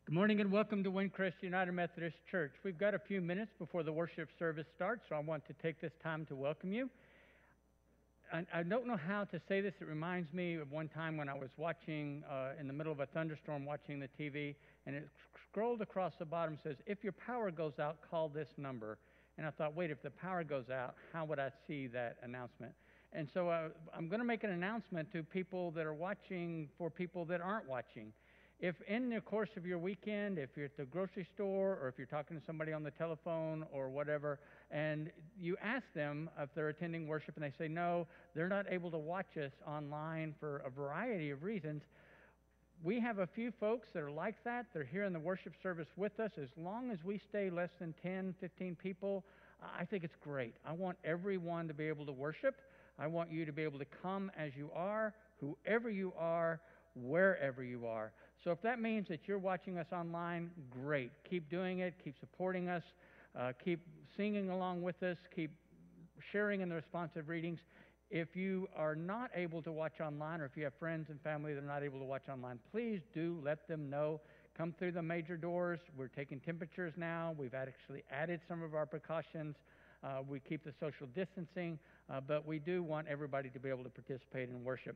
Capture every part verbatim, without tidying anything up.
Good morning and welcome to Windcrest United Methodist Church. We've got a few minutes before the worship service starts, so I want to take this time to welcome you. I, I don't know how to say this. It reminds me of one time when I was watching, uh, in the middle of a thunderstorm, watching the T V, and it scrolled across the bottom, says, if your power goes out, call this number. And I thought, wait, if the power goes out, how would I see that announcement? And so uh, I'm going to make an announcement to people that are watching for people that aren't watching. If in the course of your weekend, if you're at the grocery store or if you're talking to somebody on the telephone or whatever, and you ask them if they're attending worship and they say no, they're not able to watch us online for a variety of reasons, we have a few folks that are like that. They're here in the worship service with us. As long as we stay less than ten, fifteen people, I think it's great. I want everyone to be able to worship. I want you to be able to come as you are, whoever you are, wherever you are. So if that means that you're watching us online, great. Keep doing it. Keep supporting us. Uh, keep singing along with us. Keep sharing in the responsive readings. If you are not able to watch online, or if you have friends and family that are not able to watch online, please do let them know. Come through the major doors. We're taking temperatures now. We've actually added some of our precautions. Uh, we keep the social distancing, uh, but we do want everybody to be able to participate in worship.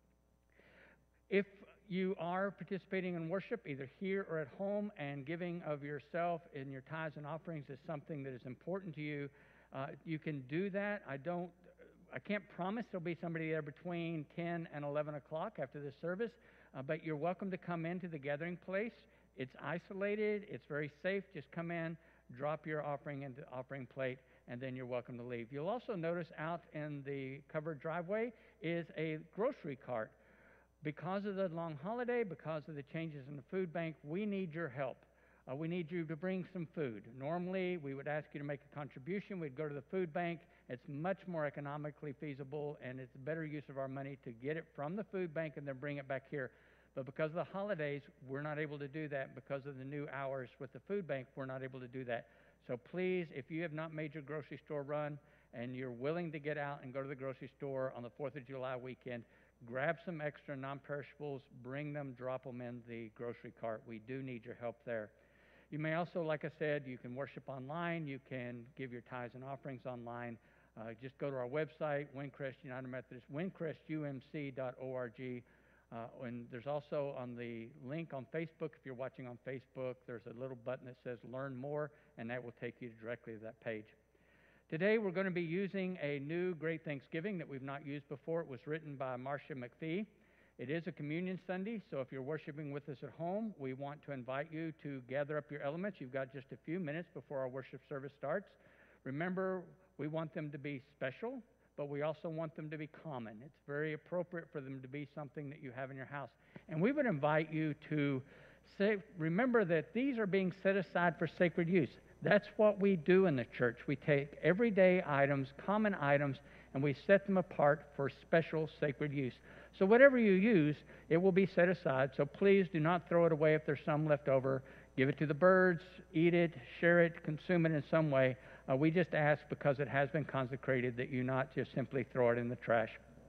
If you are participating in worship, either here or at home, and giving of yourself in your tithes and offerings is something that is important to you, uh, you can do that. I don't, I can't promise there'll be somebody there between ten and eleven o'clock after this service, uh, but you're welcome to come into the gathering place. It's isolated. It's very safe. Just come in, drop your offering into the offering plate, and then you're welcome to leave. You'll also notice out in the covered driveway is a grocery cart. Because of the long holiday, because of the changes in the food bank, we need your help. Uh, we need you to bring some food. Normally, we would ask you to make a contribution. We'd go to the food bank. It's much more economically feasible, and it's a better use of our money to get it from the food bank and then bring it back here. But because of the holidays, we're not able to do that. Because of the new hours with the food bank, we're not able to do that. So please, if you have not made your grocery store run and you're willing to get out and go to the grocery store on the fourth of July weekend, grab some extra non-perishables, bring them, drop them in the grocery cart. We do need your help there. You may also, like I said, you can worship online. You can give your tithes and offerings online. Uh, just go to our website, Windcrest United Methodist, windcrest U M C dot org. Uh, and there's also on the link on Facebook, if you're watching on Facebook, there's a little button that says Learn More, and that will take you directly to that page. Today we're going to be using a new Great Thanksgiving that we've not used before. It was written by Marcia McPhee. It is a communion Sunday, so if you're worshiping with us at home, we want to invite you to gather up your elements. You've got just a few minutes before our worship service starts. Remember, we want them to be special, but we also want them to be common. It's very appropriate for them to be something that you have in your house. And we would invite you to say, remember that these are being set aside for sacred use. That's what we do in the church. We take everyday items, common items, and we set them apart for special sacred use. So whatever you use, it will be set aside. So please do not throw it away if there's some left over. Give it to the birds, eat it, share it, consume it in some way. Uh, we just ask, because it has been consecrated, that you not just simply throw it in the trash.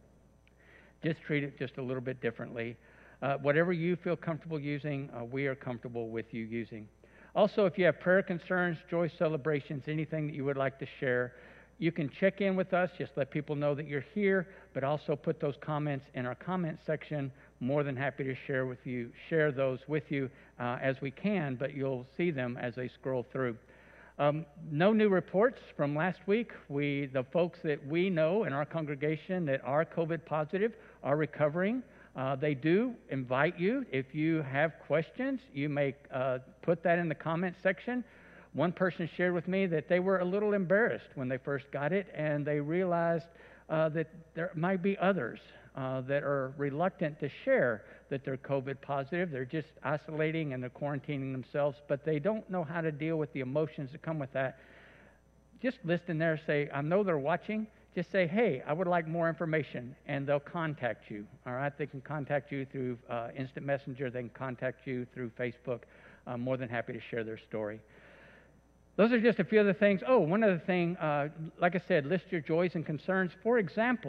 Just treat it just a little bit differently. Uh, whatever you feel comfortable using, uh, we are comfortable with you using. Also, if you have prayer concerns, joy celebrations, anything that you would like to share, you can check in with us. Just let people know that you're here, but also put those comments in our comment section. More than happy to share with you, share those with you uh, as we can, but you'll see them as they scroll through. Um, no new reports from last week. We, the folks that we know in our congregation that are COVID positive are recovering. Uh, they do invite you. If you have questions, you may uh, put that in the comment section. One person shared with me that they were a little embarrassed when they first got it, and they realized uh, that there might be others uh, that are reluctant to share that they're COVID positive. They're just isolating and they're quarantining themselves, but they don't know how to deal with the emotions that come with that. Just listen there, say, I know they're watching. Just say, hey, I would like more information, and they'll contact you, all right? They can contact you through uh, Instant Messenger. They can contact you through Facebook. I'm more than happy to share their story. Those are just a few other things. Oh, one other thing, uh, like I said, list your joys and concerns. For example,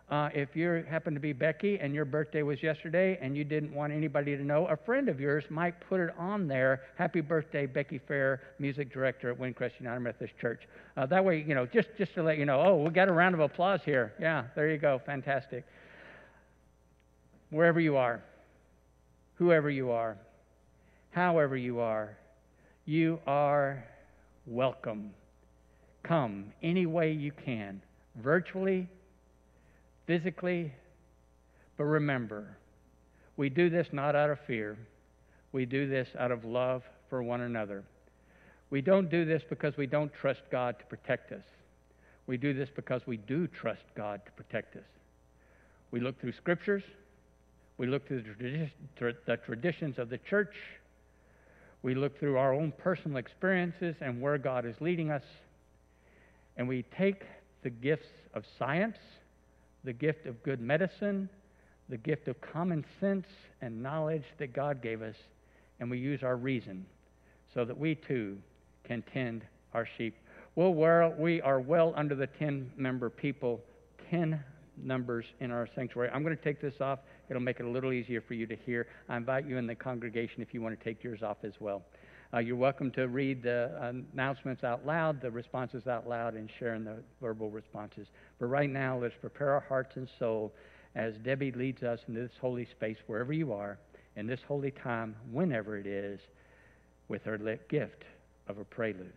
Uh, if you happen to be Becky and your birthday was yesterday and you didn't want anybody to know, a friend of yours might put it on there, happy birthday, Becky Fair, music director at Windcrest United Methodist Church. Uh, that way, you know, just, just to let you know, oh, we got a round of applause here. Yeah, there you go, fantastic. Wherever you are, whoever you are, however you are, you are welcome. Come any way you can, virtually, physically, but remember, we do this not out of fear. We do this out of love for one another. We don't do this because we don't trust God to protect us. We do this because we do trust God to protect us. We look through scriptures. We look through the, tradi- the traditions of the church. We look through our own personal experiences and where God is leading us. And we take the gifts of science, the gift of good medicine, the gift of common sense and knowledge that God gave us, and we use our reason so that we too can tend our sheep. Well, we're, we are well under the ten-member people, ten numbers in our sanctuary. I'm going to take this off. It'll make it a little easier for you to hear. I invite you in the congregation if you want to take yours off as well. Uh, you're welcome to read the announcements out loud, the responses out loud, and share in the verbal responses. But right now, let's prepare our hearts and soul as Debbie leads us into this holy space, wherever you are, in this holy time, whenever it is, with her lit gift of a prelude.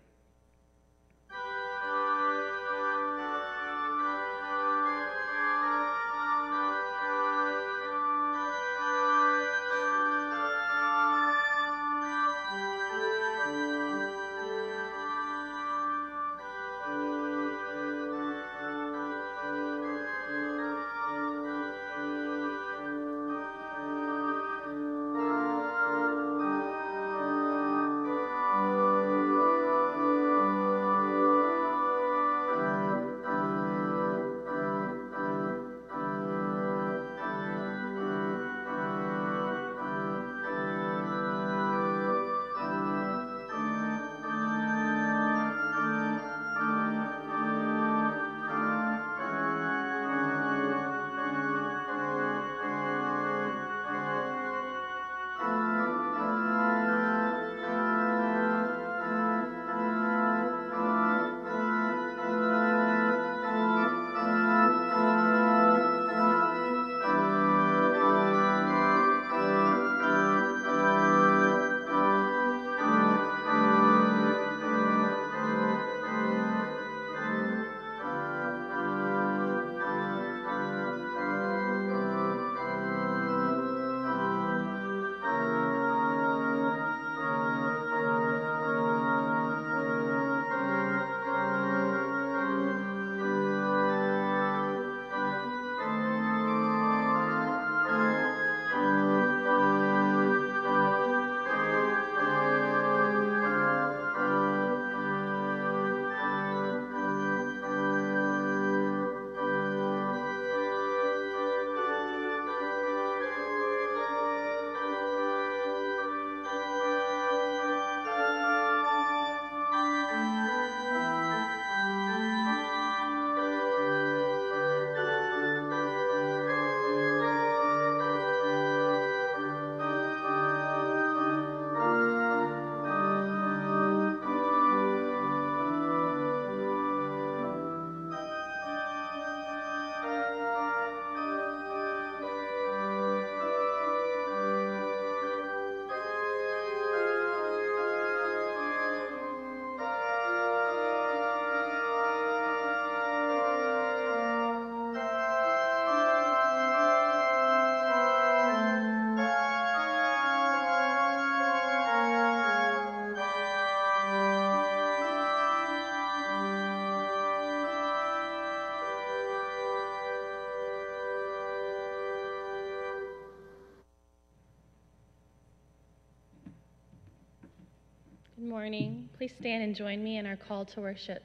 Good morning. Please stand and join me in our call to worship.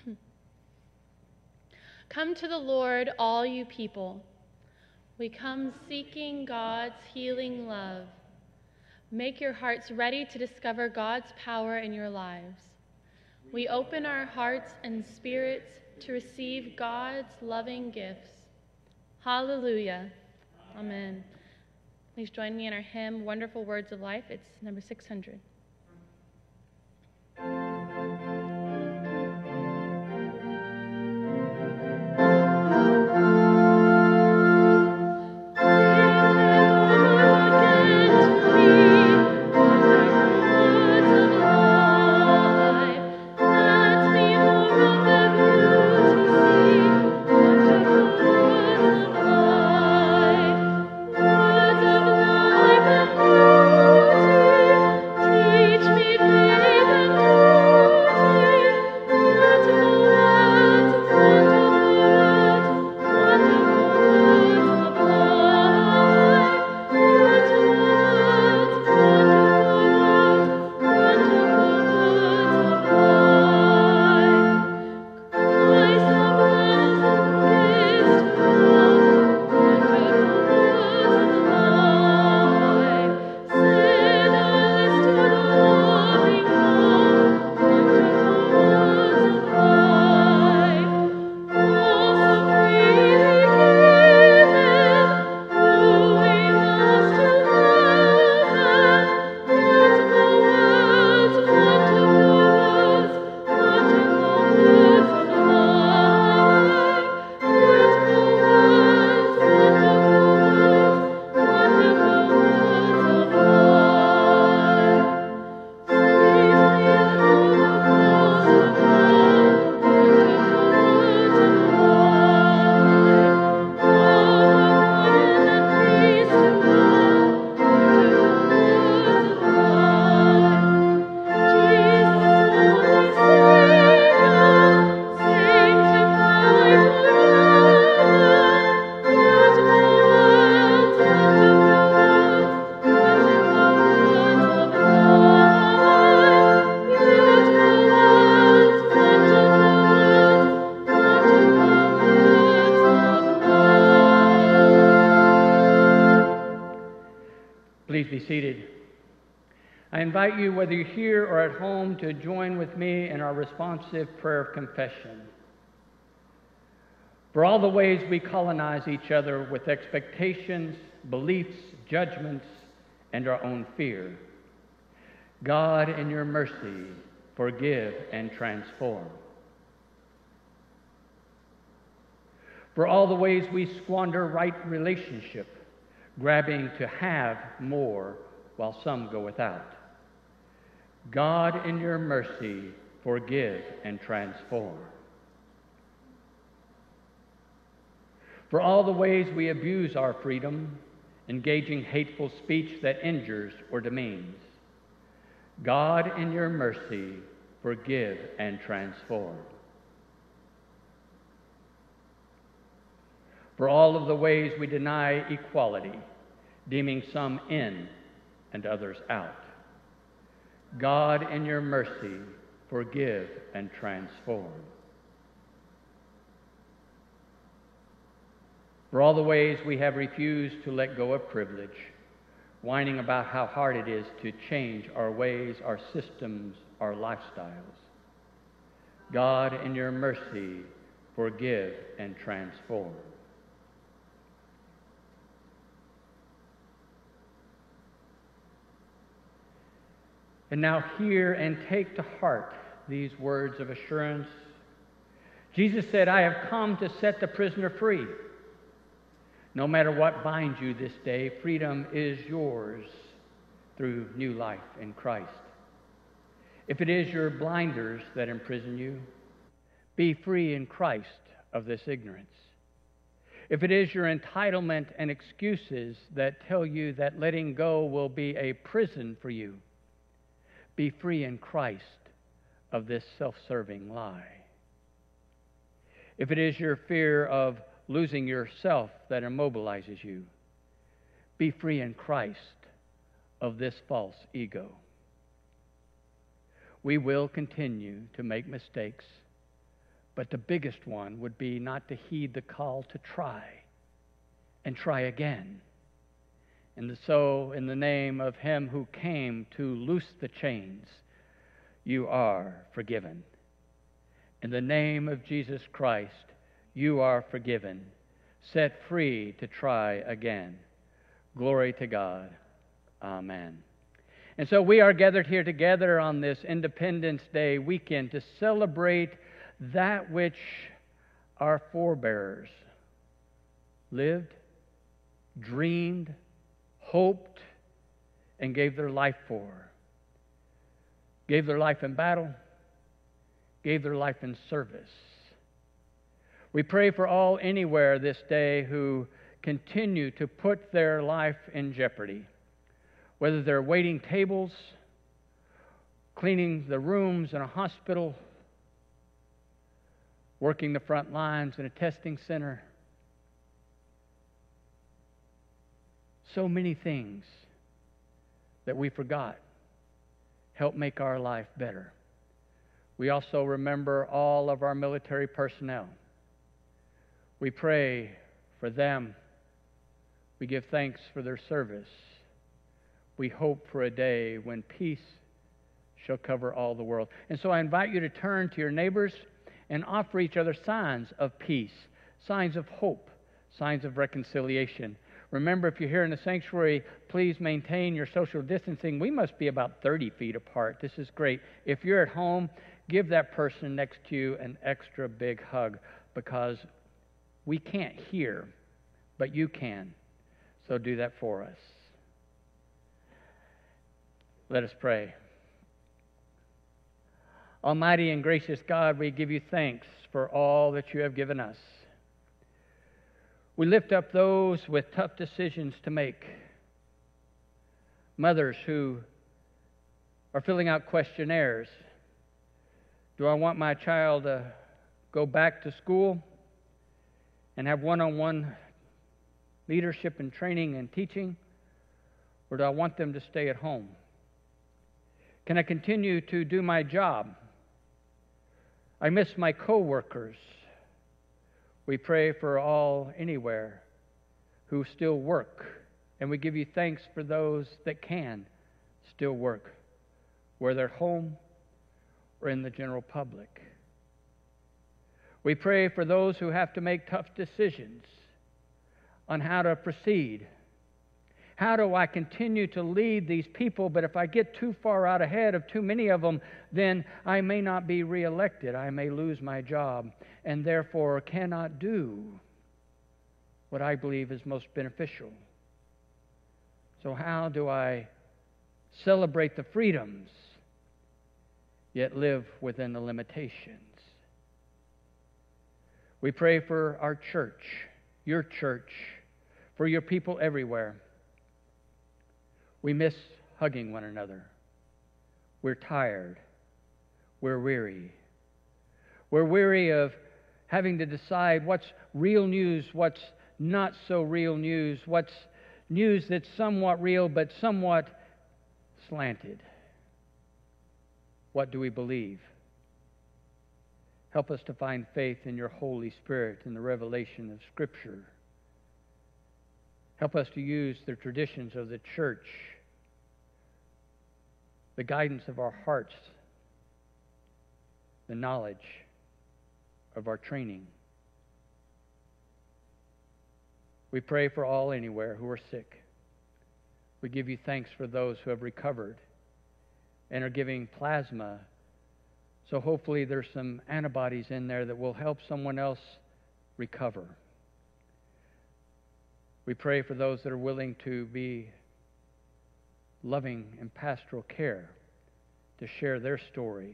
Come to the Lord, all you people. We come seeking God's healing love. Make your hearts ready to discover God's power in your lives. We open our hearts and spirits to receive God's loving gifts. Hallelujah. Amen. Please join me in our hymn, Wonderful Words of Life. It's number six hundred. Please be seated. I invite you, whether you're here or at home, to join with me in our responsive prayer of confession. For all the ways we colonize each other with expectations, beliefs, judgments, and our own fear, God, in your mercy, forgive and transform. For all the ways we squander right relationship, grabbing to have more while some go without, God, in your mercy, forgive and transform. For all the ways we abuse our freedom, engaging hateful speech that injures or demeans, God, in your mercy, forgive and transform. For all of the ways we deny equality, deeming some in and others out, God, in your mercy, forgive and transform. For all the ways we have refused to let go of privilege, whining about how hard it is to change our ways, our systems, our lifestyles, God, in your mercy, forgive and transform. And now hear and take to heart these words of assurance. Jesus said, I have come to set the prisoner free. No matter what binds you this day, freedom is yours through new life in Christ. If it is your blinders that imprison you, be free in Christ of this ignorance. If it is your entitlement and excuses that tell you that letting go will be a prison for you, be free in Christ of this self-serving lie. If it is your fear of losing yourself that immobilizes you, be free in Christ of this false ego. We will continue to make mistakes, but the biggest one would be not to heed the call to try and try again. And so, in the name of him who came to loose the chains, you are forgiven. In the name of Jesus Christ, you are forgiven. set free to try again. Glory to God. Amen. And so we are gathered here together on this Independence Day weekend to celebrate that which our forebears lived, dreamed, hoped, and gave their life for. Gave their life in battle, gave their life in service. We pray for all anywhere this day who continue to put their life in jeopardy, whether they're waiting tables, cleaning the rooms in a hospital, working the front lines in a testing center. So many things that we forgot help make our life better. We also remember all of our military personnel. We pray for them. We give thanks for their service. We hope for a day when peace shall cover all the world. And so I invite you to turn to your neighbors and offer each other signs of peace, signs of hope, signs of reconciliation. Remember, if you're here in the sanctuary, please maintain your social distancing. We must be about thirty feet apart. This is great. If you're at home, give that person next to you an extra big hug, because we can't hear, but you can. So do that for us. Let us pray. Almighty and gracious God, we give you thanks for all that you have given us. We lift up those with tough decisions to make. Mothers who are filling out questionnaires. Do I want my child to go back to school and have one-on-one leadership and training and teaching? Or do I want them to stay at home? Can I continue to do my job? I miss my co-workers. We pray for all anywhere who still work, and we give you thanks for those that can still work, whether they're home or in the general public. We pray for those who have to make tough decisions on how to proceed. How do I continue to lead these people, but if I get too far out ahead of too many of them, then I may not be reelected. I may lose my job, and therefore cannot do what I believe is most beneficial. So how do I celebrate the freedoms, yet live within the limitations? We pray for our church, your church, for your people everywhere. We miss hugging one another. We're tired. We're weary. We're weary of having to decide what's real news, what's not so real news, what's news that's somewhat real but somewhat slanted. What do we believe? Help us to find faith in your Holy Spirit and the revelation of Scripture. Help us to use the traditions of the church, the guidance of our hearts, the knowledge of our training. We pray for all anywhere who are sick. We give you thanks for those who have recovered and are giving plasma. So hopefully there's some antibodies in there that will help someone else recover. We pray for those that are willing to be loving and pastoral care, to share their story,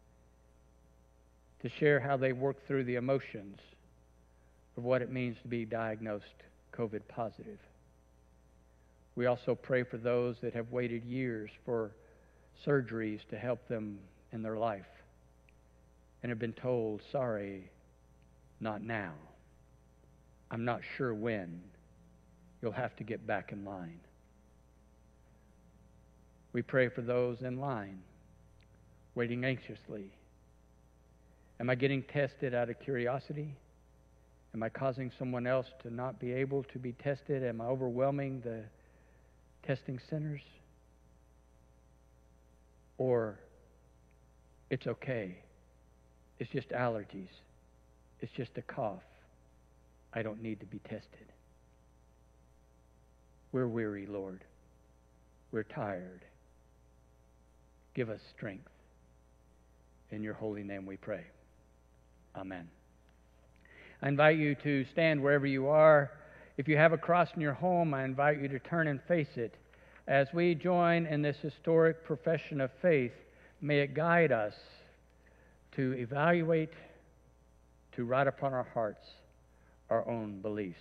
to share how they work through the emotions of what it means to be diagnosed COVID positive. We also pray for those that have waited years for surgeries to help them in their life and have been told, sorry, not now. I'm not sure when. You'll have to get back in line. We pray for those in line, waiting anxiously. Am I getting tested out of curiosity? Am I causing someone else to not be able to be tested? Am I overwhelming the testing centers? Or it's okay. It's just allergies. It's just a cough. I don't need to be tested. We're weary, Lord. We're tired. Give us strength. In your holy name we pray. Amen. I invite you to stand wherever you are. If you have a cross in your home, I invite you to turn and face it. As we join in this historic profession of faith, may it guide us to evaluate, to write upon our hearts our own beliefs.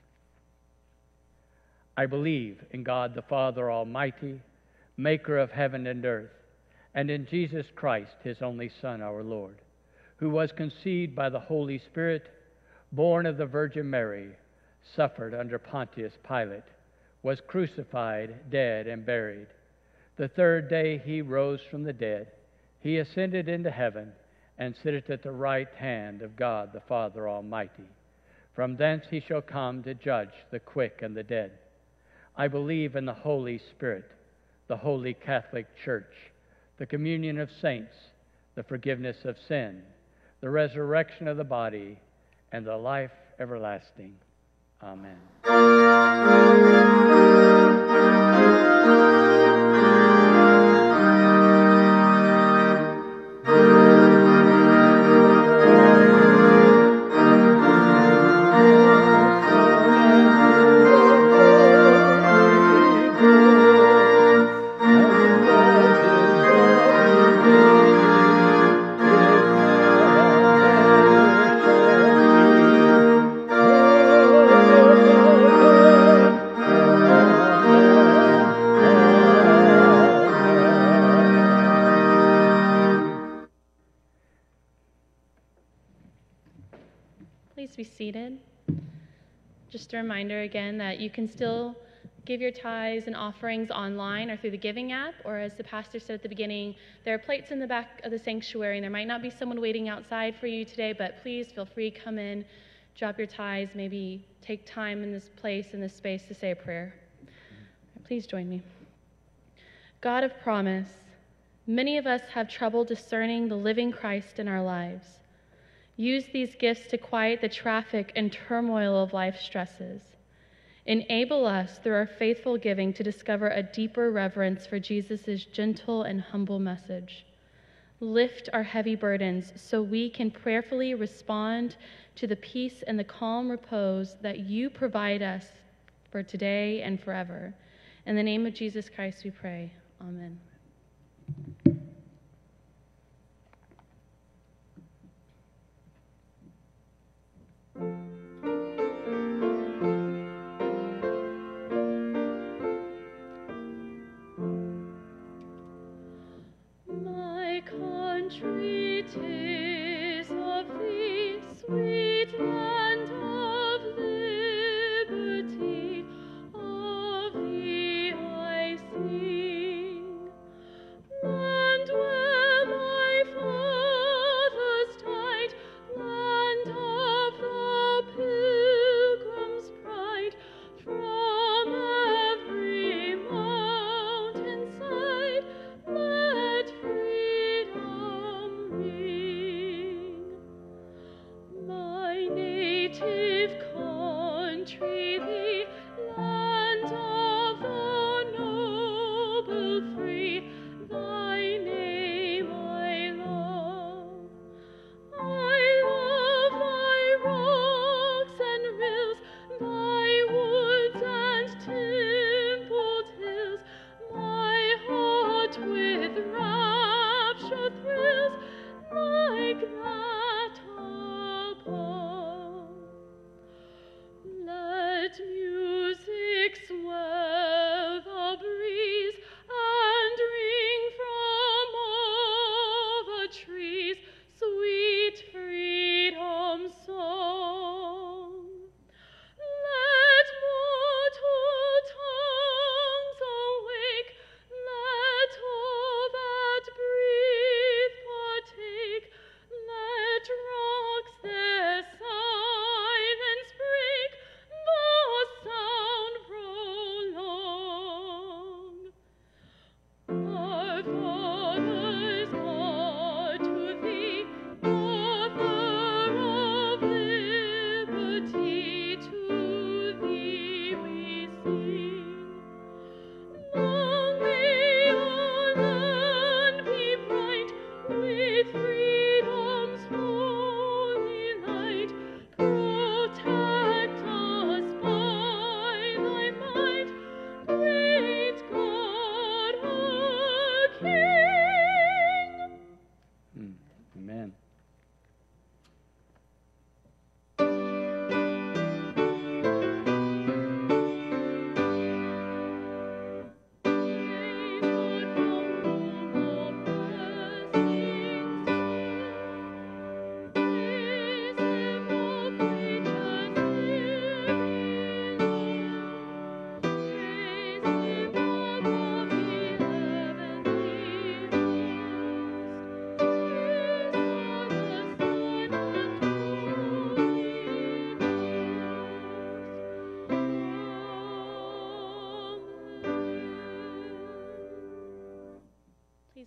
I believe in God the Father Almighty, maker of heaven and earth, and in Jesus Christ, his only Son, our Lord, who was conceived by the Holy Spirit, born of the Virgin Mary, suffered under Pontius Pilate, was crucified, dead, and buried. The third day he rose from the dead. He ascended into heaven and sitteth at the right hand of God the Father Almighty. From thence he shall come to judge the quick and the dead. I believe in the Holy Spirit, the holy Catholic Church, the communion of saints, the forgiveness of sin, the resurrection of the body, and the life everlasting. Amen. Please be seated. Just a reminder again that you can still give your tithes and offerings online or through the giving app, or as the pastor said at the beginning, there are plates in the back of the sanctuary, and there might not be someone waiting outside for you today, but please feel free to come in, drop your tithes, maybe take time in this place, in this space to say a prayer. Please join me. God of promise, many of us have trouble discerning the living Christ in our lives. Use these gifts to quiet the traffic and turmoil of life's stresses. Enable us through our faithful giving to discover a deeper reverence for Jesus' gentle and humble message. Lift our heavy burdens so we can prayerfully respond to the peace and the calm repose that you provide us for today and forever. In the name of Jesus Christ we pray. Amen. My country, 'tis of thee, sweet land of liberty, of thee I sing.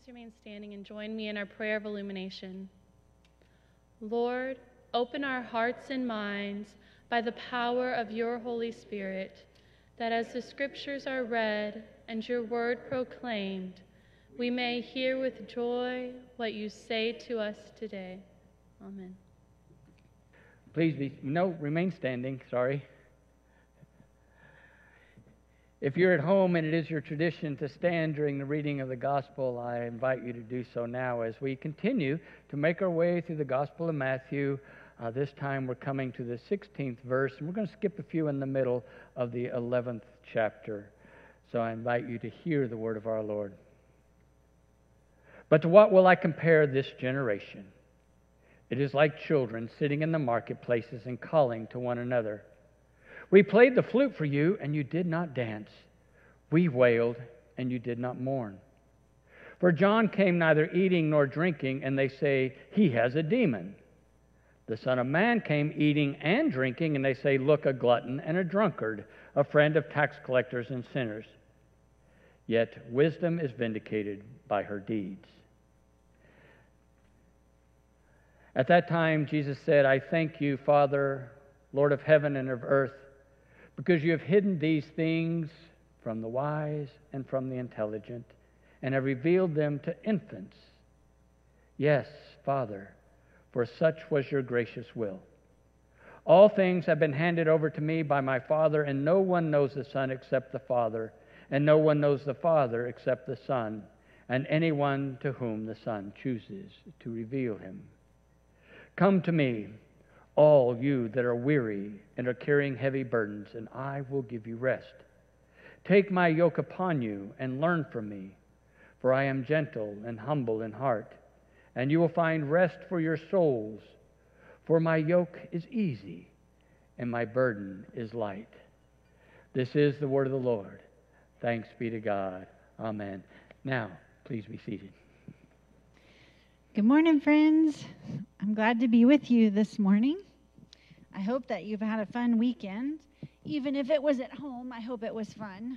please remain standing and join me in our prayer of illumination. Lord, open our hearts and minds by the power of your Holy Spirit, that as the scriptures are read and your word proclaimed, we may hear with joy what you say to us today. Amen. Please be, no, remain standing, sorry. If you're at home and it is your tradition to stand during the reading of the gospel, I invite you to do so now as we continue to make our way through the Gospel of Matthew. Uh, this time we're coming to the sixteenth verse, and we're going to skip a few in the middle of the eleventh chapter. So I invite you to hear the word of our Lord. But to what will I compare this generation? It is like children sitting in the marketplaces and calling to one another. We played the flute for you, and you did not dance. We wailed, and you did not mourn. For John came neither eating nor drinking, and they say, he has a demon. The Son of Man came eating and drinking, and they say, look, a glutton and a drunkard, a friend of tax collectors and sinners. Yet wisdom is vindicated by her deeds. At that time, Jesus said, I thank you, Father, Lord of heaven and of earth, because you have hidden these things from the wise and from the intelligent, and have revealed them to infants. Yes, Father, for such was your gracious will. All things have been handed over to me by my Father, and no one knows the Son except the Father, and no one knows the Father except the Son, and anyone to whom the Son chooses to reveal him. Come to me, all you that are weary and are carrying heavy burdens, and I will give you rest. Take my yoke upon you and learn from me, for I am gentle and humble in heart, and you will find rest for your souls. For my yoke is easy and my burden is light. This is the word of the Lord. Thanks be to God. Amen. Now, please be seated. Good morning, friends. I'm glad to be with you this morning. I hope that you've had a fun weekend. Even if it was at home, I hope it was fun.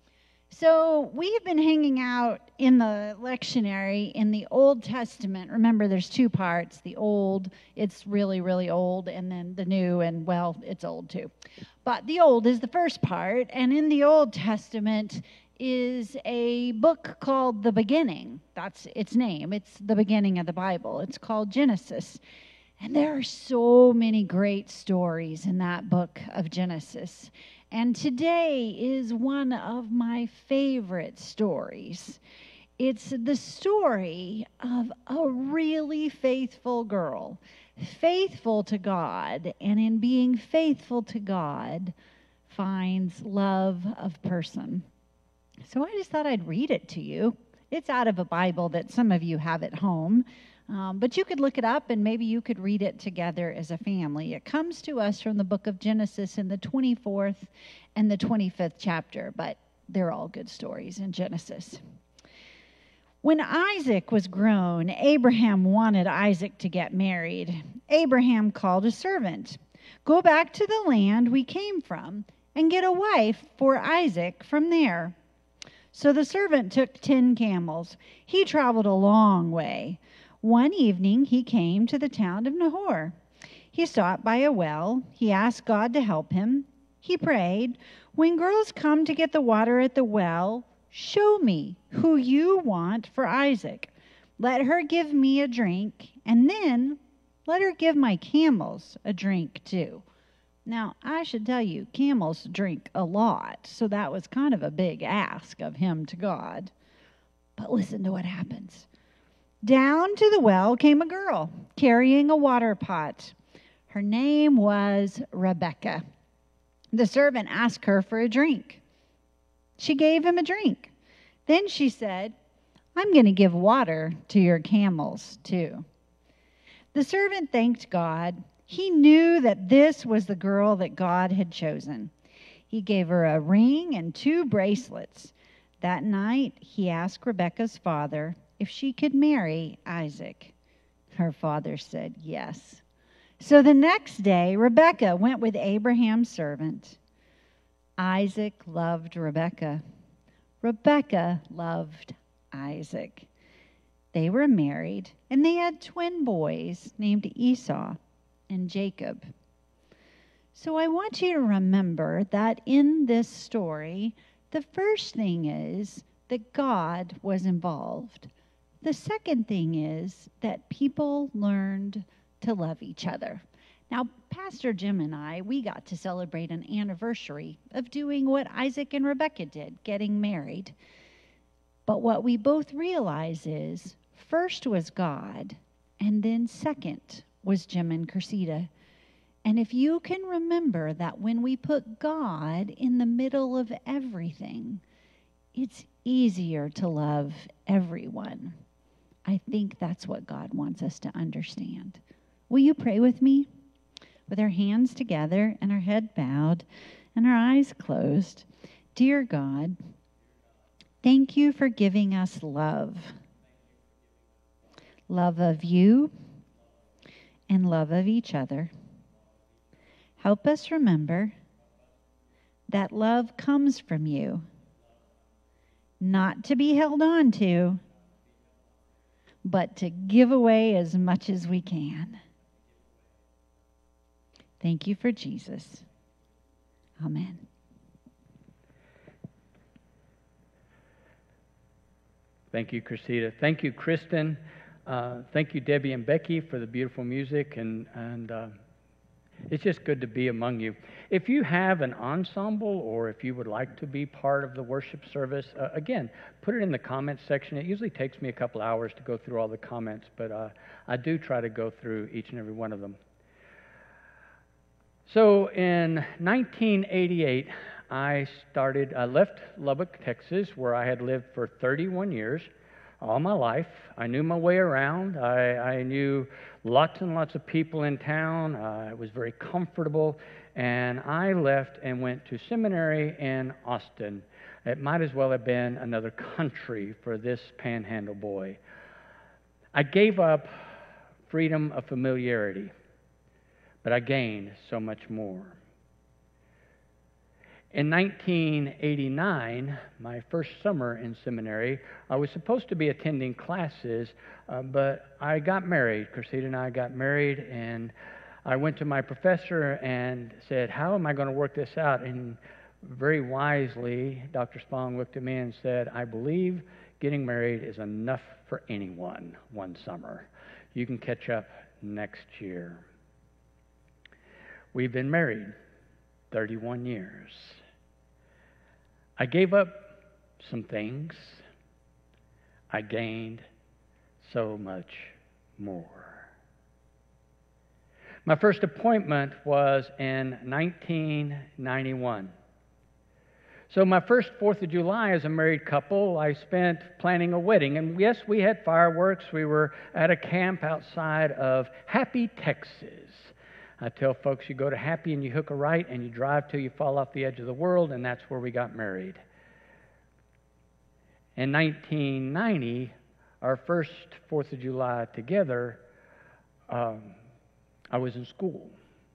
So we've been hanging out in the lectionary in the Old Testament. Remember, there's two parts. The old, it's really, really old, and then the new, and, well, it's old too. But the old is the first part, and in the Old Testament is a book called The Beginning. That's its name. It's the beginning of the Bible. It's called Genesis. And there are so many great stories in that book of Genesis. And today is one of my favorite stories. It's the story of a really faithful girl, faithful to God, and in being faithful to God, finds love of person. So I just thought I'd read it to you. It's out of a Bible that some of you have at home, um, but you could look it up and maybe you could read it together as a family. It comes to us from the book of Genesis in the twenty-fourth and the twenty-fifth chapter, but they're all good stories in Genesis. When Isaac was grown, Abraham wanted Isaac to get married. Abraham called a servant. Go back to the land we came from and get a wife for Isaac from there. So the servant took ten camels. He traveled a long way. One evening he came to the town of Nahor. He stopped by a well. He asked God to help him. He prayed, when girls come to get the water at the well, show me who you want for Isaac. Let her give me a drink, and then let her give my camels a drink too. Now, I should tell you, camels drink a lot, so that was kind of a big ask of him to God. But listen to what happens. Down to the well came a girl carrying a water pot. Her name was Rebecca. The servant asked her for a drink. She gave him a drink. Then she said, I'm going to give water to your camels too. The servant thanked God. He knew that this was the girl that God had chosen. He gave her a ring and two bracelets. That night, he asked Rebekah's father if she could marry Isaac. Her father said yes. So the next day, Rebekah went with Abraham's servant. Isaac loved Rebekah. Rebekah loved Isaac. They were married, and they had twin boys named Esau and Jacob. So I want you to remember that in this story, the first thing is that God was involved. The second thing is that people learned to love each other. Now, Pastor Jim and I, we got to celebrate an anniversary of doing what Isaac and Rebecca did, getting married. But what we both realize is, first was God, and then second was Jim and Cressida. And if you can remember that when we put God in the middle of everything, it's easier to love everyone. I think that's what God wants us to understand. Will you pray with me? With our hands together and our head bowed and our eyes closed. Dear God, thank you for giving us love. Love of you and love of each other. Help us remember that love comes from you, not to be held on to, but to give away as much as we can. Thank you for Jesus. Amen. Thank you, Cressida. Thank you, Kristen. Uh, thank you, Debbie and Becky, for the beautiful music, and and uh, it's just good to be among you. If you have an ensemble, or if you would like to be part of the worship service, uh, again, put it in the comments section. It usually takes me a couple hours to go through all the comments, but uh, I do try to go through each and every one of them. So in nineteen eighty-eight, I started, I left Lubbock, Texas, where I had lived for thirty-one years, all my life. I knew my way around. I, I knew lots and lots of people in town. Uh, I was very comfortable, and I left and went to seminary in Austin. It might as well have been another country for this panhandle boy. I gave up freedom of familiarity, but I gained so much more. In nineteen eighty-nine, my first summer in seminary, I was supposed to be attending classes, uh, but I got married. Cressida and I got married, and I went to my professor and said, how am I going to work this out? And very wisely, Doctor Spong looked at me and said, I believe getting married is enough for anyone one summer. You can catch up next year. We've been married thirty-one years. I gave up some things. I gained so much more. My first appointment was in nineteen ninety-one. So my first fourth of July as a married couple, I spent planning a wedding. And yes, we had fireworks. We were at a camp outside of Happy, Texas. I tell folks, you go to Happy and you hook a right and you drive till you fall off the edge of the world, and that's where we got married. In nineteen ninety, our first fourth of July together, um, I was in school.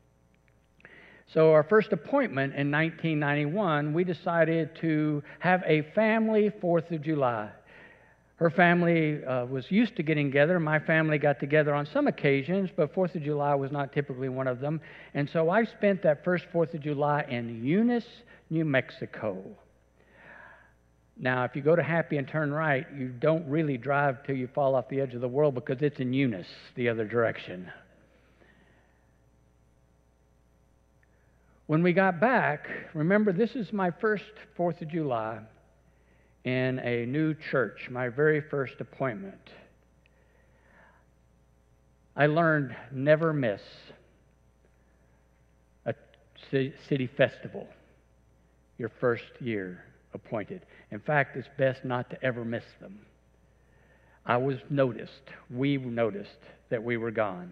So our first appointment in nineteen ninety-one, we decided to have a family fourth of July. Her family uh, was used to getting together. My family got together on some occasions, but fourth of July was not typically one of them. And so I spent that first fourth of July in Eunice, New Mexico. Now, if you go to Happy and turn right, you don't really drive till you fall off the edge of the world, because it's in Eunice, the other direction. When we got back, remember, this is my first fourth of July in a new church, my very first appointment. I learned never miss a city festival your first year appointed. In fact, it's best not to ever miss them. I was noticed, we noticed that we were gone.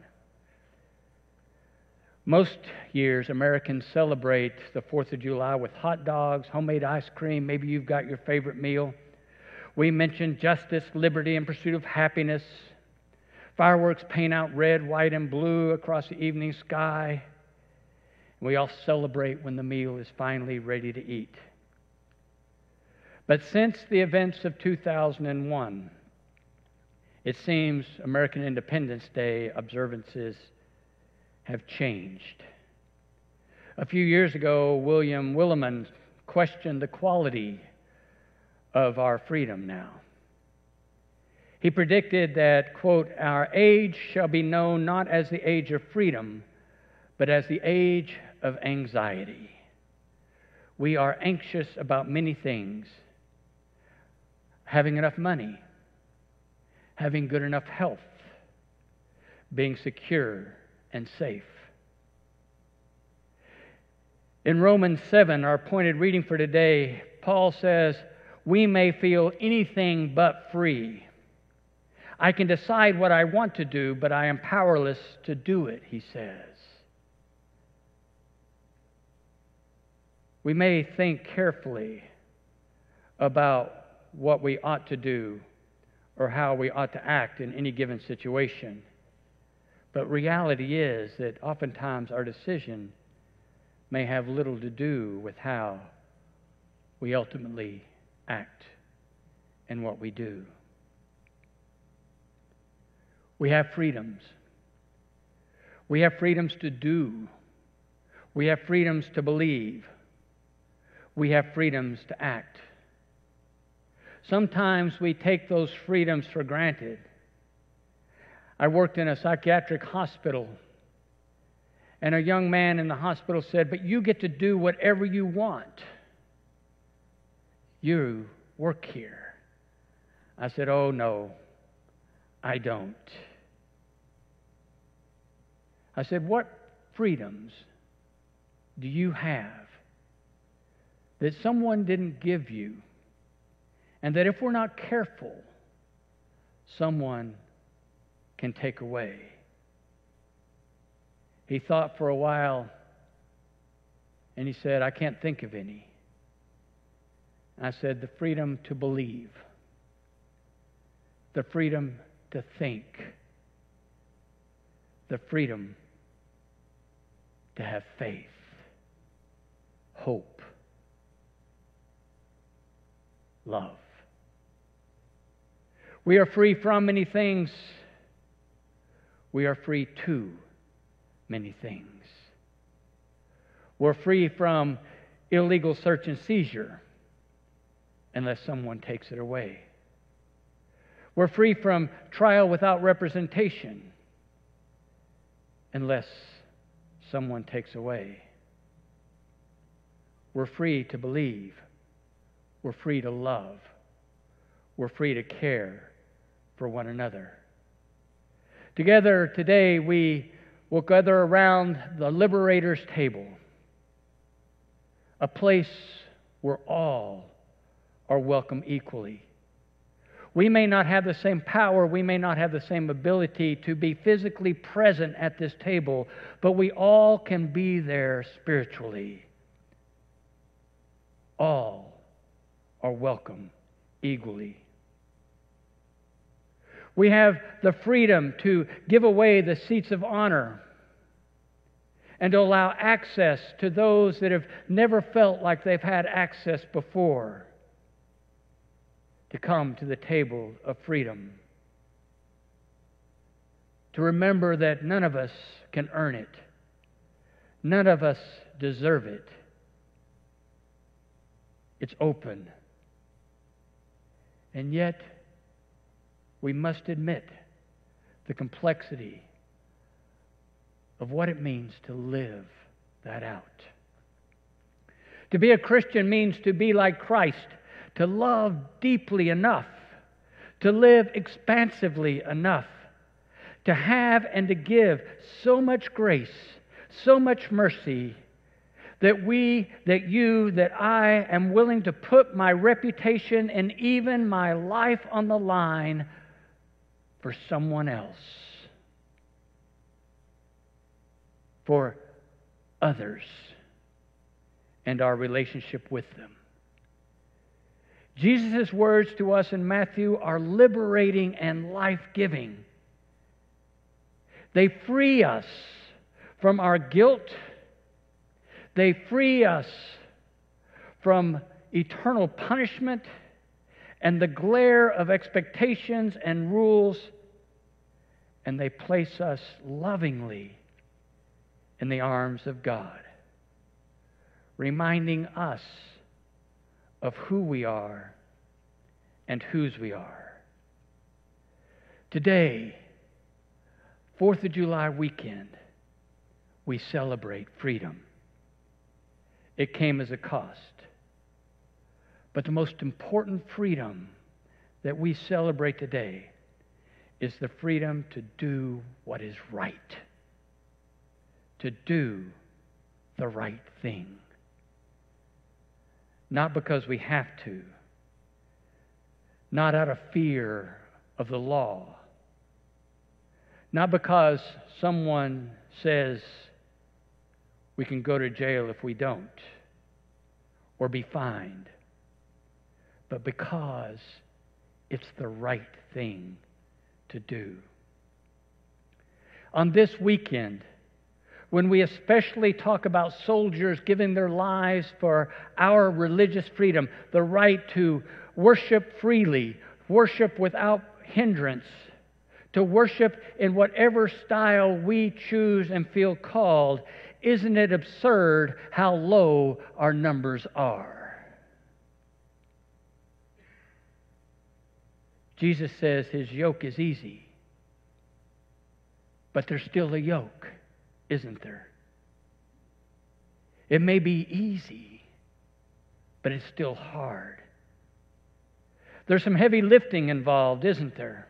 Most years, Americans celebrate the fourth of July with hot dogs, homemade ice cream. Maybe you've got your favorite meal. We mention justice, liberty, and pursuit of happiness. Fireworks paint out red, white, and blue across the evening sky. We all celebrate when the meal is finally ready to eat. But since the events of two thousand one, It seems American Independence Day observances have changed. A few years ago, William Willimon questioned the quality of our freedom now. He predicted that, quote, our age shall be known not as the age of freedom, but as the age of anxiety. We are anxious about many things. Having enough money, having good enough health, being secure and safe. In Romans seven, our appointed reading for today, Paul says, we may feel anything but free. I can decide what I want to do, but I am powerless to do it, he says. We may think carefully about what we ought to do or how we ought to act in any given situation. But reality is that oftentimes our decision may have little to do with how we ultimately act and what we do. We have freedoms. We have freedoms to do. We have freedoms to believe. We have freedoms to act. Sometimes we take those freedoms for granted. I worked in a psychiatric hospital, and a young man in the hospital said, but you get to do whatever you want. You work here. I said, oh no, I don't. I said, what freedoms do you have that someone didn't give you, and that if we're not careful, someone can take away? He thought for a while, and he said, I can't think of any. I said, the freedom to believe, the freedom to think, the freedom to have faith, hope, love. We are free from many things. We are free to many things. We're free from illegal search and seizure unless someone takes it away. We're free from trial without representation unless someone takes away. We're free to believe. We're free to love. We're free to care for one another. Together today, we will gather around the Liberator's table, a place where all are welcome equally. We may not have the same power, we may not have the same ability to be physically present at this table, but we all can be there spiritually. All are welcome equally. We have the freedom to give away the seats of honor and to allow access to those that have never felt like they've had access before, to come to the table of freedom. To remember that none of us can earn it. None of us deserve it. It's open. And yet, we must admit the complexity of what it means to live that out. To be a Christian means to be like Christ, to love deeply enough, to live expansively enough, to have and to give so much grace, so much mercy, that we, that you, that I am willing to put my reputation and even my life on the line for someone else, for others, and our relationship with them. Jesus' words to us in Matthew are liberating and life-giving. They free us from our guilt. They free us from eternal punishment, and the glare of expectations and rules, and they place us lovingly in the arms of God, reminding us of who we are and whose we are. Today, fourth of July weekend, we celebrate freedom. It came as a cost. But the most important freedom that we celebrate today is the freedom to do what is right, to do the right thing. Not because we have to, not out of fear of the law, not because someone says we can go to jail if we don't, or be fined, but because it's the right thing to do. On this weekend, when we especially talk about soldiers giving their lives for our religious freedom, the right to worship freely, worship without hindrance, to worship in whatever style we choose and feel called, isn't it absurd how low our numbers are? Jesus says his yoke is easy, but there's still a yoke, isn't there? It may be easy, but it's still hard. There's some heavy lifting involved, isn't there?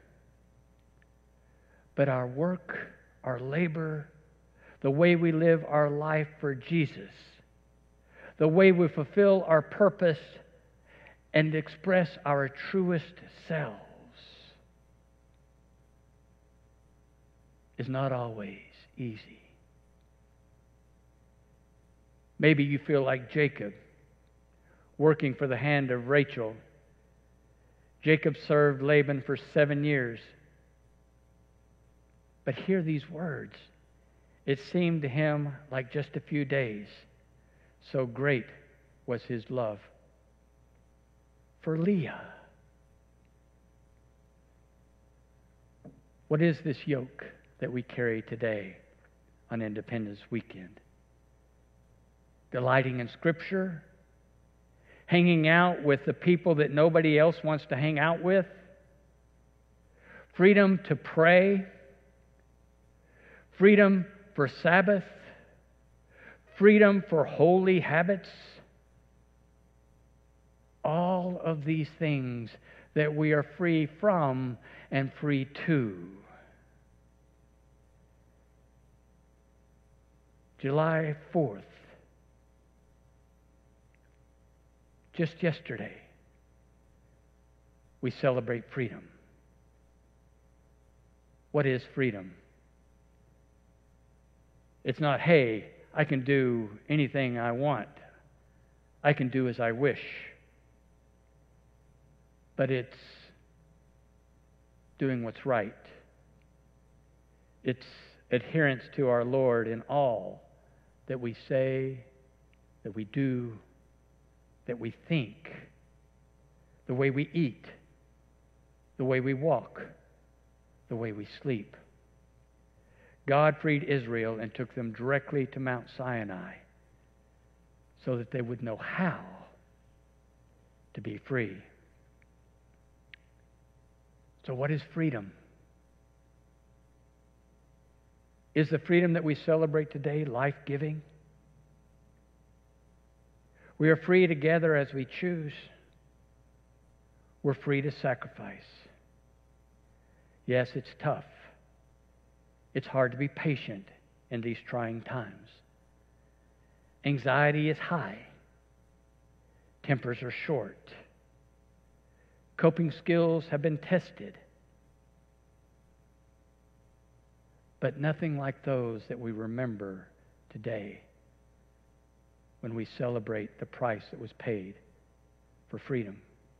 But our work, our labor, the way we live our life for Jesus, the way we fulfill our purpose and express our truest selves, is not always easy. Maybe you feel like Jacob, working for the hand of Rachel. Jacob served Laban for seven years. But hear these words. It seemed to him like just a few days. So great was his love for Leah. What is this yoke that we carry today on Independence Weekend? Delighting in Scripture, hanging out with the people that nobody else wants to hang out with, freedom to pray, freedom for Sabbath, freedom for holy habits, all of these things that we are free from and free to. July fourth, just yesterday, we celebrate freedom. What is freedom? It's not, hey, I can do anything I want. I can do as I wish. But it's doing what's right. It's adherence to our Lord in all that we say, that we do, that we think, the way we eat, the way we walk, the way we sleep. God freed Israel and took them directly to Mount Sinai so that they would know how to be free. So what is freedom? Is the freedom that we celebrate today life-giving? We are free to gather as we choose. We're free to sacrifice. Yes, it's tough. It's hard to be patient in these trying times. Anxiety is high. Tempers are short. Coping skills have been tested. But nothing like those that we remember today when we celebrate the price that was paid for freedom.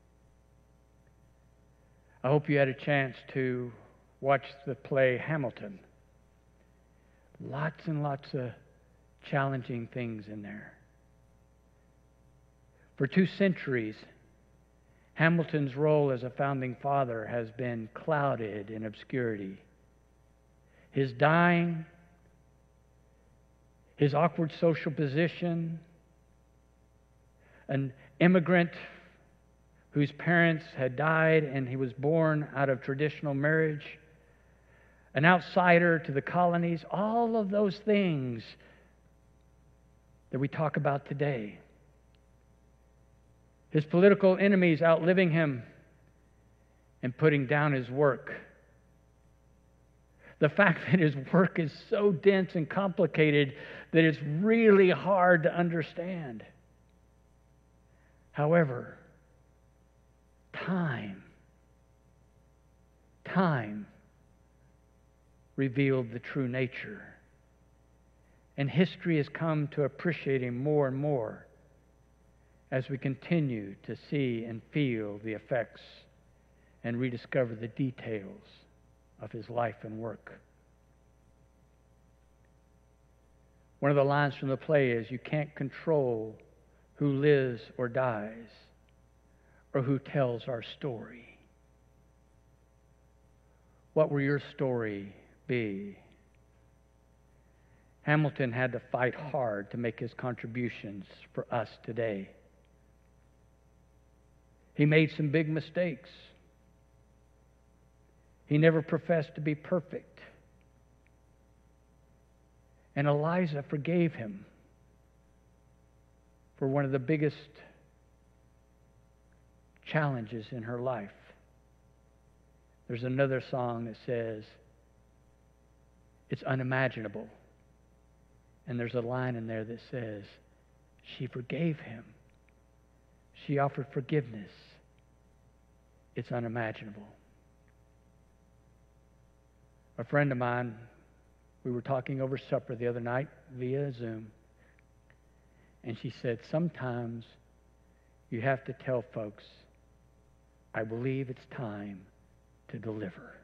I hope you had a chance to watch the play Hamilton. Lots and lots of challenging things in there. For two centuries, Hamilton's role as a founding father has been clouded in obscurity. His dying, his awkward social position, an immigrant whose parents had died and he was born out of traditional marriage, an outsider to the colonies, all of those things that we talk about today. His political enemies outliving him and putting down his work. The fact that his work is so dense and complicated that it's really hard to understand. However, time, time revealed the true nature. And history has come to appreciate him more and more as we continue to see and feel the effects and rediscover the details of his life and work. One of the lines from the play is, "You can't control who lives or dies, or who tells our story." What will your story be? Hamilton had to fight hard to make his contributions for us today. He made some big mistakes. He never professed to be perfect. And Eliza forgave him for one of the biggest challenges in her life. There's another song that says, "It's unimaginable." And there's a line in there that says, "She forgave him. She offered forgiveness. It's unimaginable." A friend of mine, we were talking over supper the other night via Zoom, and she said, "Sometimes you have to tell folks, I believe it's time to deliver."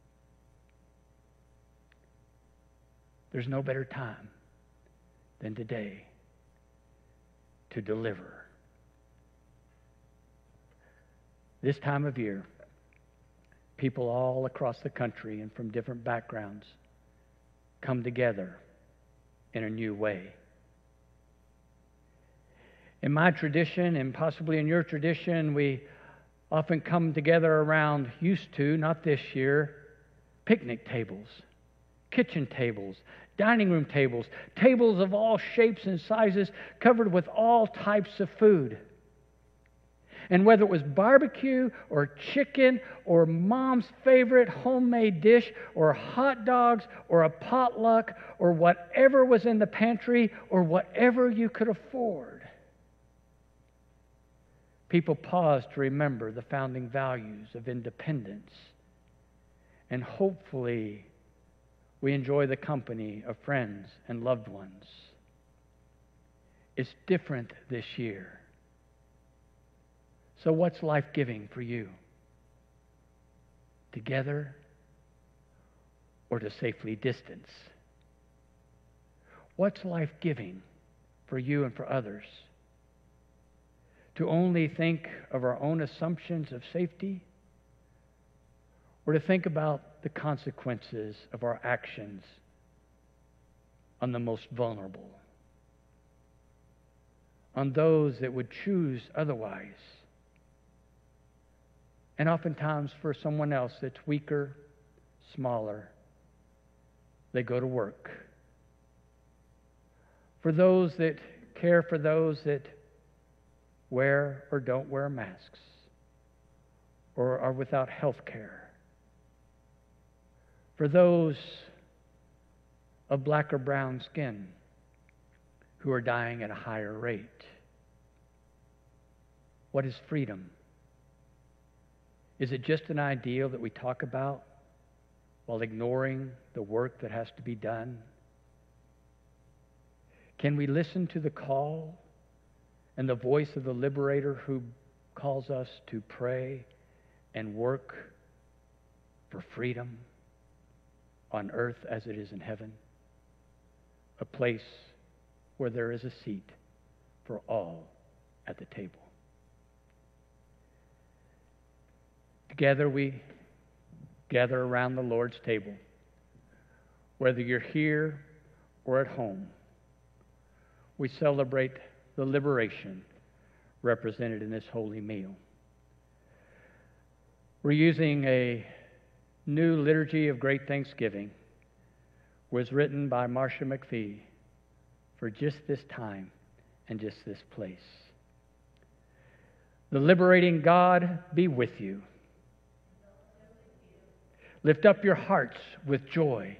There's no better time than today to deliver. This time of year, people all across the country and from different backgrounds come together in a new way. In my tradition, and possibly in your tradition, we often come together around, used to, not this year, picnic tables, kitchen tables, dining room tables, tables of all shapes and sizes covered with all types of food. And whether it was barbecue or chicken or mom's favorite homemade dish or hot dogs or a potluck or whatever was in the pantry or whatever you could afford, people paused to remember the founding values of independence. And hopefully we enjoy the company of friends and loved ones. It's different this year. So what's life-giving for you? Together or to safely distance? What's life-giving for you and for others? To only think of our own assumptions of safety, or to think about the consequences of our actions on the most vulnerable, on those that would choose otherwise? And oftentimes for someone else that's weaker, smaller, they go to work. For those that care for those that wear or don't wear masks, or are without health care. For those of black or brown skin who are dying at a higher rate. What is freedom? Is it just an ideal that we talk about while ignoring the work that has to be done? Can we listen to the call and the voice of the liberator who calls us to pray and work for freedom on earth as it is in heaven? A place where there is a seat for all at the table. Together we gather around the Lord's table, whether you're here or at home. We celebrate the liberation represented in this holy meal. We're using a new liturgy of great thanksgiving, was written by Marcia McPhee for just this time and just this place. The liberating God be with you. Lift up your hearts with joy.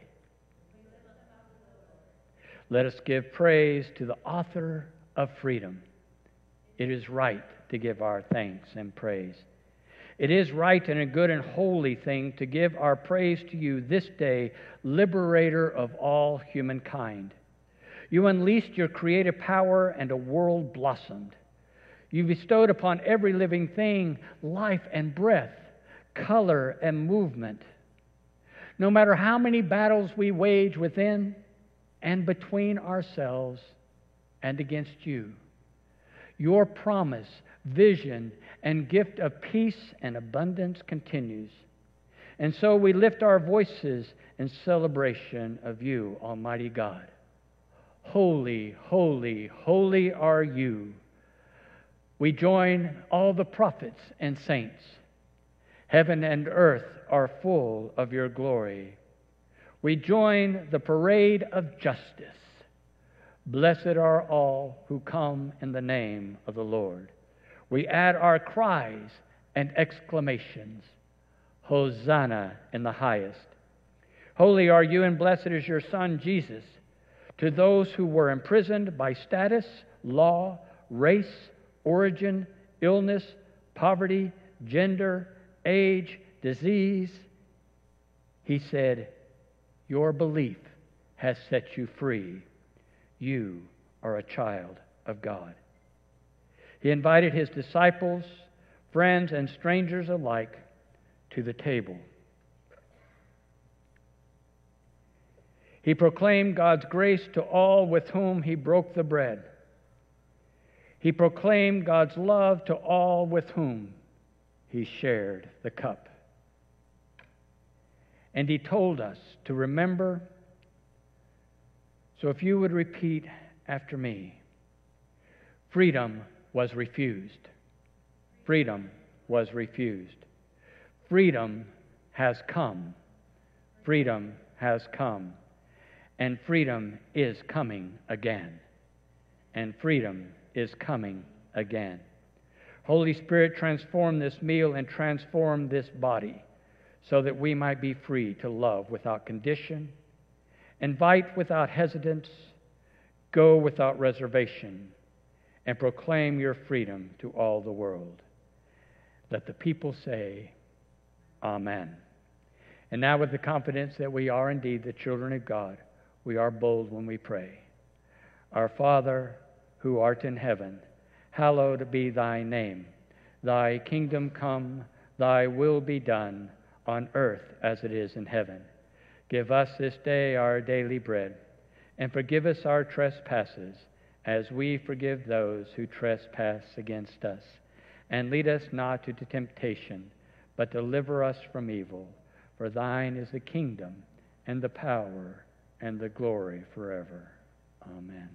Let us give praise to the author of freedom. It is right to give our thanks and praise. It is right and a good and holy thing to give our praise to you this day, liberator of all humankind. You unleashed your creative power and a world blossomed. You bestowed upon every living thing life and breath, color and movement. No matter how many battles we wage within and between ourselves and against you, your promise, vision, and gift of peace and abundance continues. And so we lift our voices in celebration of you, Almighty God. Holy, holy, holy are you. We join all the prophets and saints. Heaven and earth are full of your glory. We join the parade of justice. Blessed are all who come in the name of the Lord. We add our cries and exclamations. Hosanna in the highest. Holy are you and blessed is your Son, Jesus. To those who were imprisoned by status, law, race, origin, illness, poverty, gender, age, disease, he said, your belief has set you free. You are a child of God. He invited his disciples, friends, and strangers alike to the table. He proclaimed God's grace to all with whom he broke the bread. He proclaimed God's love to all with whom he shared the cup. And he told us to remember. So if you would repeat after me. Freedom was refused. Freedom was refused. Freedom has come. Freedom has come. And freedom is coming again. And freedom is coming again. Holy Spirit, transform this meal and transform this body so that we might be free to love without condition, invite without hesitance, go without reservation, and proclaim your freedom to all the world. Let the people say, Amen. And now with the confidence that we are indeed the children of God, we are bold when we pray. Our Father, who art in heaven, hallowed be thy name. Thy kingdom come, thy will be done, on earth as it is in heaven. Give us this day our daily bread, and forgive us our trespasses, as we forgive those who trespass against us. And lead us not into temptation, but deliver us from evil. For thine is the kingdom, and the power, and the glory forever. Amen.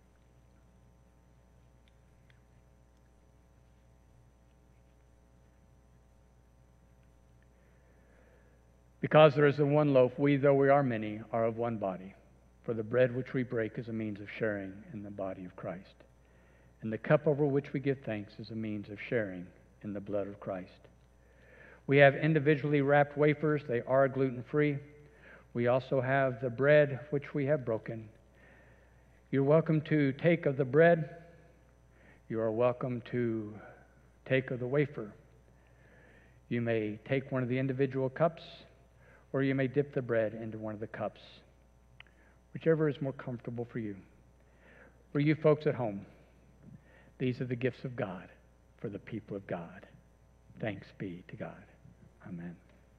Because there is the one loaf, we, though we are many, are of one body. For the bread which we break is a means of sharing in the body of Christ. And the cup over which we give thanks is a means of sharing in the blood of Christ. We have individually wrapped wafers. They are gluten-free. We also have the bread which we have broken. You're welcome to take of the bread. You are welcome to take of the wafer. You may take one of the individual cups, or you may dip the bread into one of the cups, whichever is more comfortable for you. For you folks at home, these are the gifts of God for the people of God. Thanks be to God. Amen.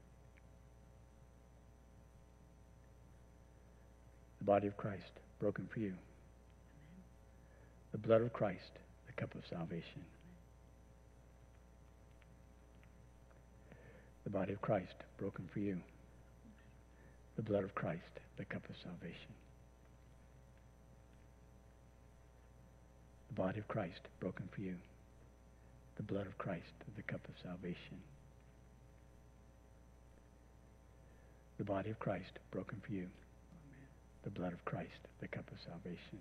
The body of Christ broken for you. The blood of Christ, the cup of salvation. The body of Christ broken for you. The blood of Christ, the cup of salvation. The body of Christ broken for you. The blood of Christ, the cup of salvation. The body of Christ broken for you. The blood of Christ, the cup of salvation.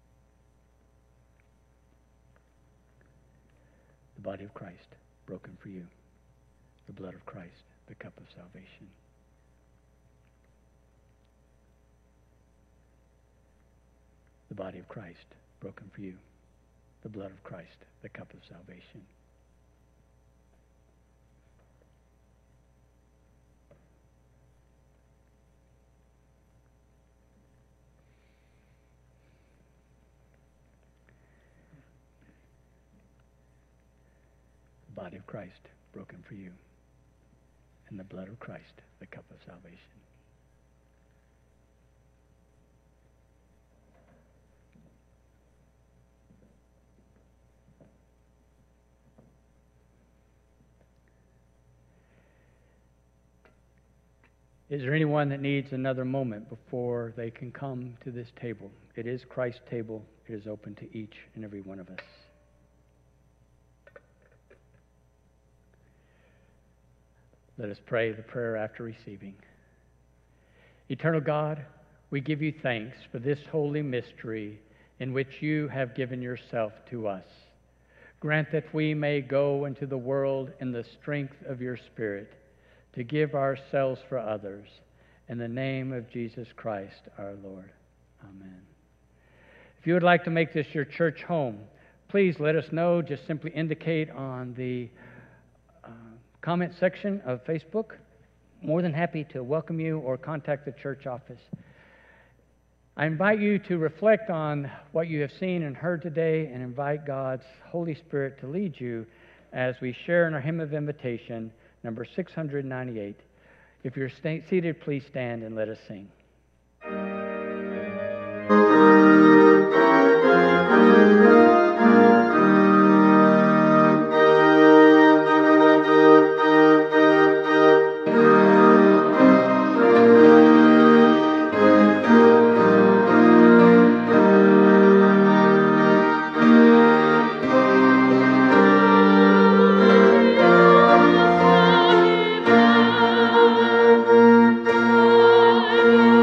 The body of Christ broken for you. The blood of Christ, the cup of salvation. The body of Christ broken for you. The blood of Christ, the cup of salvation. The body of Christ broken for you, and the blood of Christ, the cup of salvation. Is there anyone that needs another moment before they can come to this table? It is Christ's table. It is open to each and every one of us. Let us pray the prayer after receiving. Eternal God, we give you thanks for this holy mystery in which you have given yourself to us. Grant that we may go into the world in the strength of your Spirit to give ourselves for others. In the name of Jesus Christ our Lord. Amen. If you would like to make this your church home, please let us know. Just simply indicate on the uh, comment section of Facebook. More than happy to welcome you or contact the church office. I invite you to reflect on what you have seen and heard today and invite God's Holy Spirit to lead you as we share in our hymn of invitation, number six hundred ninety-eight. If you're sta- seated, please stand and let us sing. Thank you.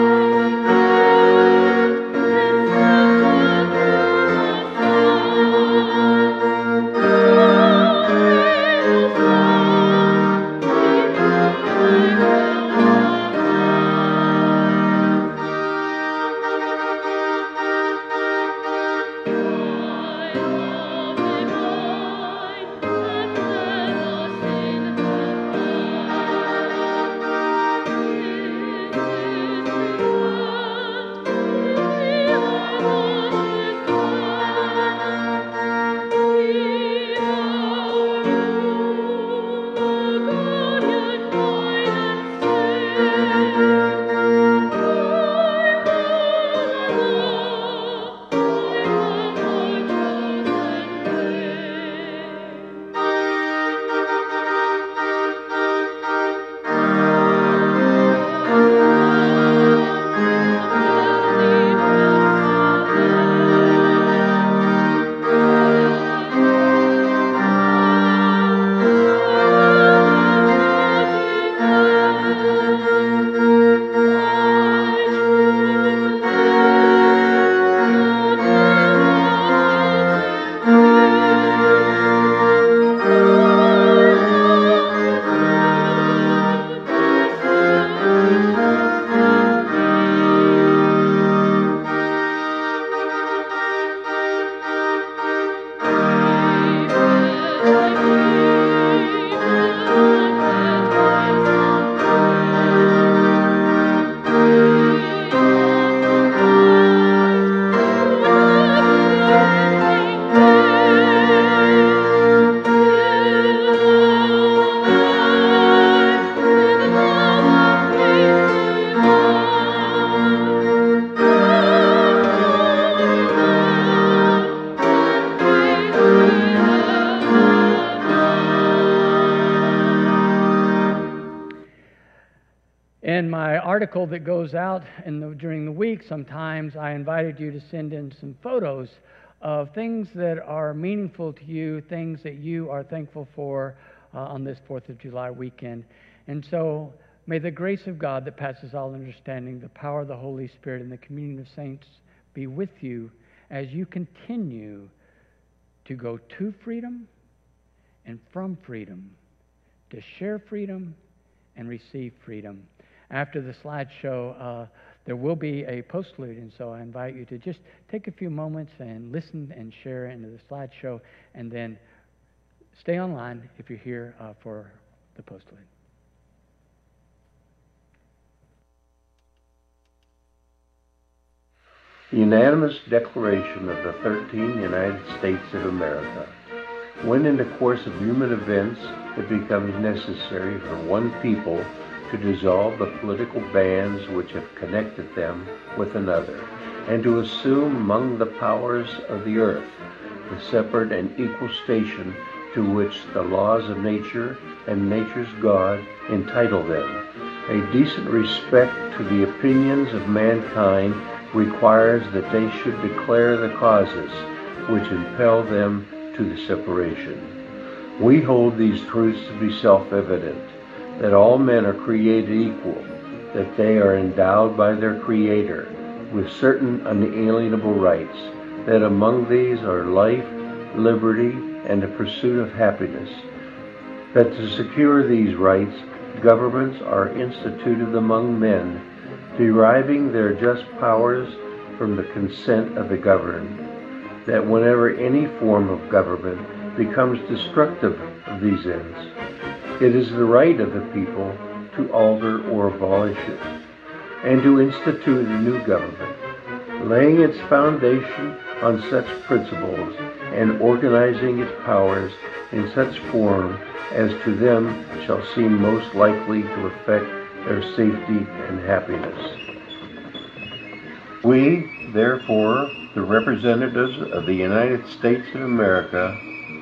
In my article that goes out in the, during the week, sometimes I invited you to send in some photos of things that are meaningful to you, things that you are thankful for uh, on this fourth of July weekend. And so may the grace of God that passes all understanding, the power of the Holy Spirit, and the communion of saints be with you as you continue to go to freedom and from freedom, to share freedom and receive freedom. After the slideshow, uh, there will be a postlude, and so I invite you to just take a few moments and listen and share into the slideshow, and then stay online if you're here uh, for the postlude. The unanimous declaration of the thirteen United States of America. When in the course of human events it becomes necessary for one people to dissolve the political bands which have connected them with another, and to assume among the powers of the earth the separate and equal station to which the laws of nature and nature's God entitle them. A decent respect to the opinions of mankind requires that they should declare the causes which impel them to the separation. We hold these truths to be self-evident, that all men are created equal, that they are endowed by their Creator with certain unalienable rights, that among these are life, liberty, and the pursuit of happiness, that to secure these rights, governments are instituted among men, deriving their just powers from the consent of the governed, that whenever any form of government becomes destructive of these ends, it is the right of the people to alter or abolish it, and to institute a new government, laying its foundation on such principles and organizing its powers in such form as to them shall seem most likely to affect their safety and happiness. We, therefore, the representatives of the United States of America,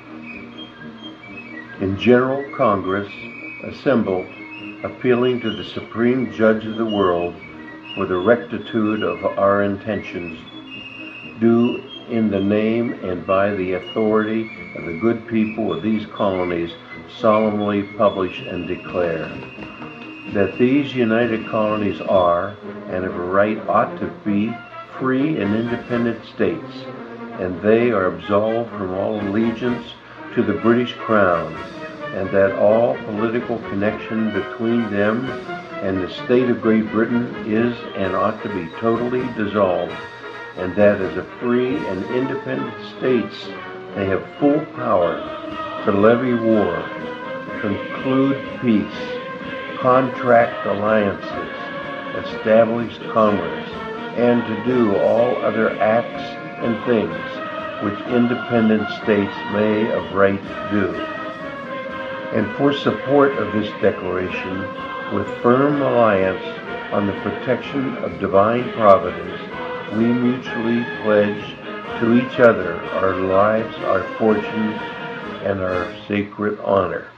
in General Congress, assembled, appealing to the Supreme Judge of the world for the rectitude of our intentions, do in the name and by the authority of the good people of these colonies solemnly publish and declare that these united colonies are, and of a right ought to be, free and independent states, and they are absolved from all allegiance to the British Crown, and that all political connection between them and the state of Great Britain is and ought to be totally dissolved, and that as a free and independent states they have full power to levy war, conclude peace, contract alliances, establish commerce, and to do all other acts and things which independent states may of right do. And for support of this declaration, with firm reliance on the protection of divine providence, we mutually pledge to each other our lives, our fortunes, and our sacred honor.